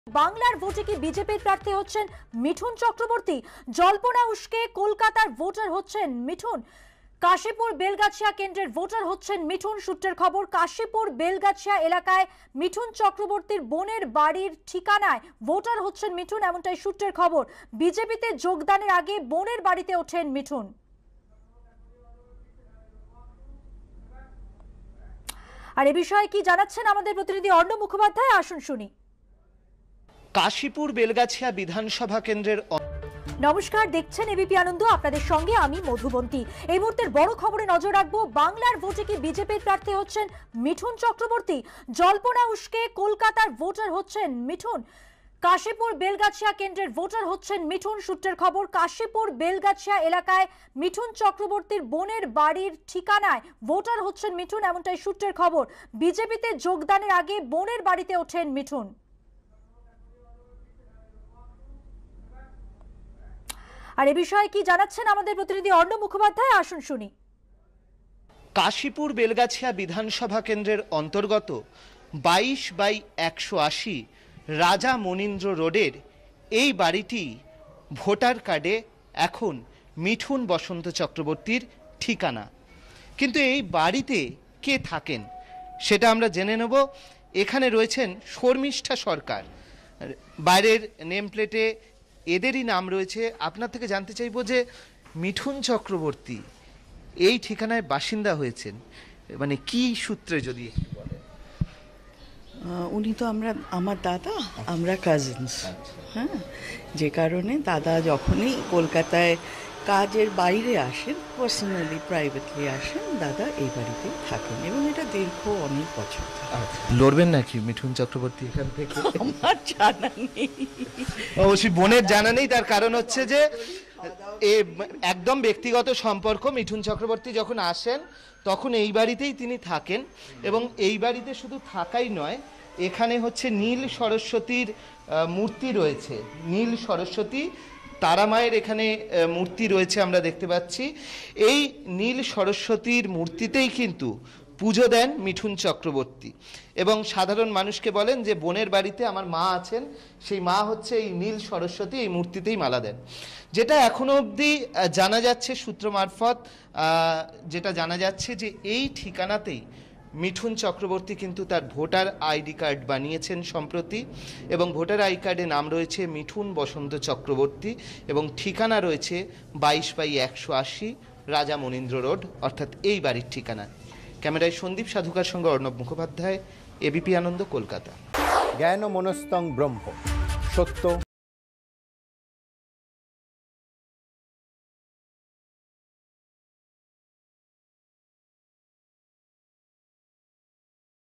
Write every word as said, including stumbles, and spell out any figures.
বাংলার ভোটে কি বিজেপির প্রার্থী হচ্ছেন মিঠুন চক্রবর্তী? জল্পনা উস্কে কলকাতার ভোটার হচ্ছেন মিঠুন। কাশীপুর বেলগাছিয়া কেন্দ্রের ভোটার হচ্ছেন মিঠুন। সূত্রের খবর, কাশীপুর বেলগাছিয়া এলাকায় মিঠুন চক্রবর্তীর বোনের বাড়ির ঠিকানায় ভোটার হচ্ছেন মিঠুন, এমনটাই সূত্রের খবর। বিজেপিতে যোগদানের আগে বোনের বাড়িতে ওঠেন মিঠুন। আর এ বিষয়ে কি জানাচ্ছেন আমাদের প্রতিনিধি অর্ণব মুখোপাধ্যায়, আসুন শুনি। কাশীপুর বেলগাছিয়া বিধানসভা কেন্দ্রের নমস্কার, দেখছেন এবিপি আনন্দ, আপনাদের সঙ্গে আমি মধুবন্তী। এই মুহূর্তের বড় খবরে নজর রাখবো। বাংলার ভোটে কি বিজেপির প্রার্থী হচ্ছেন মিঠুন চক্রবর্তী? জল্পনা উস্কে কলকাতার ভোটার হচ্ছেন মিঠুন। কাশীপুর বেলগাছিয়া কেন্দ্রের ভোটার হচ্ছেন মিঠুন। সূত্রের খবর, কাশীপুর বেলগাছিয়া এলাকায় মিঠুন চক্রবর্তীর বোনের বাড়ির ঠিকানায় ভোটার হচ্ছেন মিঠুন, এমনটাই সূত্রের খবর। বিজেপিতে যোগদানের আগে বোনের বাড়িতে ওঠেন মিঠুন। আর এ বিষয়ে কি জানাচ্ছেন আমাদের প্রতিনিধি অর্ণব মুখোপাধ্যায়, আসুন শুনি। কাশীপুর বেলগাছিয়া বিধানসভা কেন্দ্রের অন্তর্গত বাইশ বাই একশো আশি রাজা মনীন্দ্র রোডের এই বাড়িটি ভোটার কার্ডে এখন মিঠুন বসন্ত চক্রবর্তীর ঠিকানা। কিন্তু এই বাড়িতে কে থাকেন সেটা আমরা জেনে নেব। এখানে রয়েছেন শর্মিষ্ঠা সরকার, বাইরের নেম প্লেটে এদেরই নাম রয়েছে। আপনার থেকে জানতে চাইব যে মিঠুন চক্রবর্তী এই ঠিকানায় বাসিন্দা হয়েছেন মানে কি সূত্রে, যদি একটু বলেন। উনি তো আমরা আমার দাদা, আমরা কাজিনস। হ্যাঁ, যে কারণে দাদা যখনই কলকাতায় কাজের বাইরে আসেন, পার্সোনালি প্রাইভেটলি আসেন, দাদা এই বাড়িতেই থাকেন এবং এটা দীর্ঘ অনেক বছর। লড়বেন নাকি মিঠুন চক্রবর্তী এখান থেকে? আমার জানা নেই, অবশ্যই বোনের জানা নেই। তার কারণ হচ্ছে যে এ একদম ব্যক্তিগত সম্পর্ক। মিঠুন চক্রবর্তী যখন আসেন তখন এই বাড়িতেই তিনি থাকেন এবং এই বাড়িতে শুধু থাকাই নয়, এখানে হচ্ছে নীল সরস্বতীর মূর্তি রয়েছে। নীল সরস্বতী তারা মায়ের এখানে মূর্তি রয়েছে আমরা দেখতে পাচ্ছি। এই নীল সরস্বতীর মূর্তিতেই কিন্তু পুজো দেন মিঠুন চক্রবর্তী এবং সাধারণ মানুষকে বলেন যে বোনের বাড়িতে আমার মা আছেন, সেই মা হচ্ছে এই নীল সরস্বতী, এই মূর্তিতেই মালা দেন। যেটা এখনো অবধি জানা যাচ্ছে সূত্র মারফত, যেটা জানা যাচ্ছে যে এই ঠিকানাতেই মিঠুন চক্রবর্তী কিন্তু তার ভোটার আইডি কার্ড বানিয়েছেন সম্প্রতি এবং ভোটার আই কার্ডে নাম রয়েছে মিঠুন বসন্ত চক্রবর্তী এবং ঠিকানা রয়েছে বাইশ বাই একশো আশি রাজা মনীন্দ্র রোড, অর্থাৎ এই বাড়ির ঠিকানা। ক্যামেরায় সন্দীপ সাধুকার সঙ্গে অর্ণব মুখোপাধ্যায়, এবিপি আনন্দ, কলকাতা। জ্ঞান মনস্তং ব্রহ্ম সত্য।